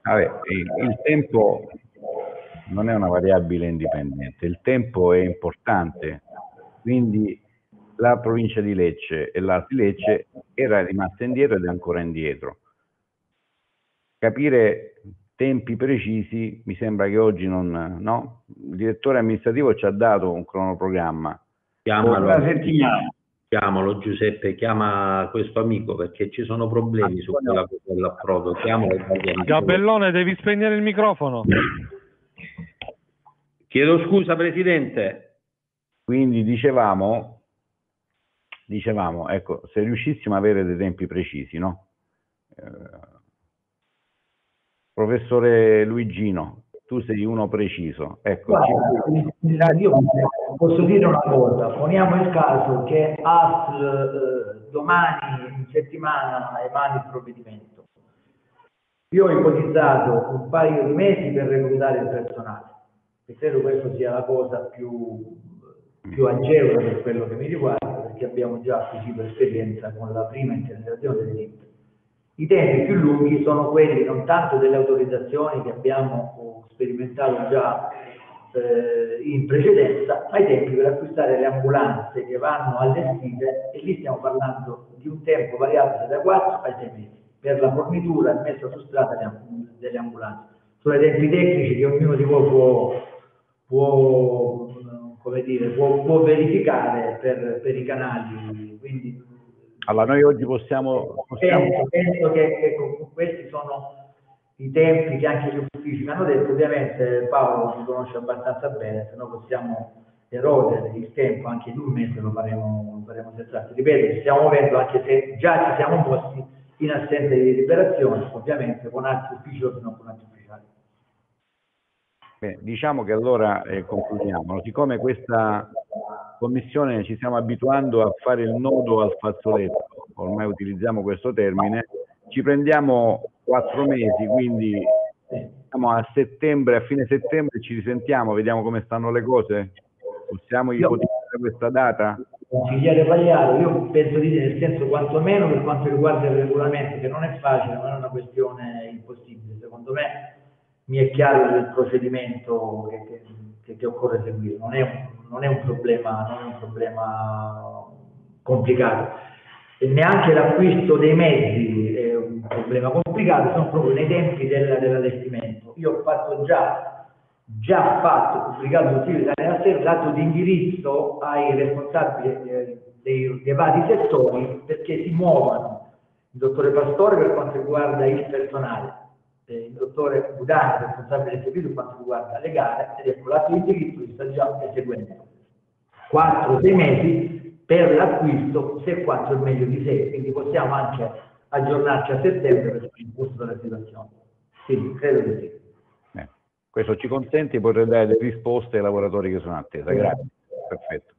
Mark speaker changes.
Speaker 1: Vabbè, il tempo non è una variabile indipendente, il tempo è importante, quindi la provincia di Lecce e l'ASL di Lecce era rimasta indietro ed è ancora indietro. Capire tempi precisi mi sembra che oggi non, no? Il direttore amministrativo ci ha dato un cronoprogramma.
Speaker 2: Chiamalo Giuseppe, chiama questo amico perché ci sono problemi su quella cosa dell'approdo. Chiamalo e parliamo.
Speaker 3: Gabellone, devi spegnere il microfono.
Speaker 2: Chiedo scusa, Presidente.
Speaker 1: Quindi dicevamo, ecco, se riuscissimo ad avere dei tempi precisi, no? Professore Luigino, tu sei uno preciso. Ecco,
Speaker 4: guarda, io posso dire una cosa, poniamo il caso che ASL domani in settimana emani il provvedimento. Io ho ipotizzato un paio di mesi per reclutare il personale e credo questa sia la cosa più agevole per quello che mi riguarda, perché abbiamo già acquisito esperienza con la prima integrazione delle liste. I tempi più lunghi sono quelli non tanto delle autorizzazioni che abbiamo sperimentato già in precedenza, ma i tempi per acquistare le ambulanze che vanno allestite, e lì stiamo parlando di un tempo variabile da 4 ai 6 mesi per la fornitura e messa su strada delle ambulanze. Sono i tempi tecnici che ognuno di voi può verificare per i canali, quindi
Speaker 1: allora noi oggi possiamo...
Speaker 4: Penso che questi sono i tempi che anche gli uffici mi hanno detto. Ovviamente Paolo ci conosce abbastanza bene, se no possiamo erodere il tempo anche di un mese, lo faremo senz'altro. Ripeto, ci stiamo muovendo, anche se già ci siamo posti in assenza di deliberazione, ovviamente con atti ufficiosi, non con atti ufficiali.
Speaker 1: Beh, diciamo che allora concludiamo. Siccome questa commissione ci stiamo abituando a fare il nodo al fazzoletto, ormai utilizziamo questo termine, ci prendiamo 4 mesi, quindi siamo a settembre, a fine settembre ci risentiamo, vediamo come stanno le cose. Possiamo ipotizzare questa data?
Speaker 4: Consigliere Pagliaro, io penso di dire, nel senso, quantomeno per quanto riguarda il regolamento, che non è facile, non è una questione impossibile, secondo me mi è chiaro il procedimento che occorre seguire, non è un problema complicato, e neanche l'acquisto dei mezzi è un problema complicato, sono proprio nei tempi dell'allestimento. Io ho fatto già fatto, pubblicato sul sito della Sera, dato di indirizzo ai responsabili dei vari settori perché si muovano il dottore Pastore per quanto riguarda il personale, il dottore Budani, responsabile del servizio per quanto riguarda le gare, ed ecco l'atto di indirizzo che sta già eseguendo. 4-6 mesi per l'acquisto, se 4 è meglio di 6, quindi possiamo anche aggiornarci a settembre per il punto della situazione. Sì, credo che sì.
Speaker 1: Questo ci consente di poter dare delle risposte ai lavoratori che sono in attesa. Grazie. Perfetto.